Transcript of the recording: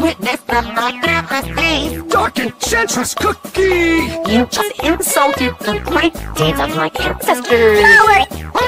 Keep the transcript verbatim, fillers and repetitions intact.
witnessed the my grandma's dark enchantress cookie! You just insulted the great deeds of my ancestors! Coward!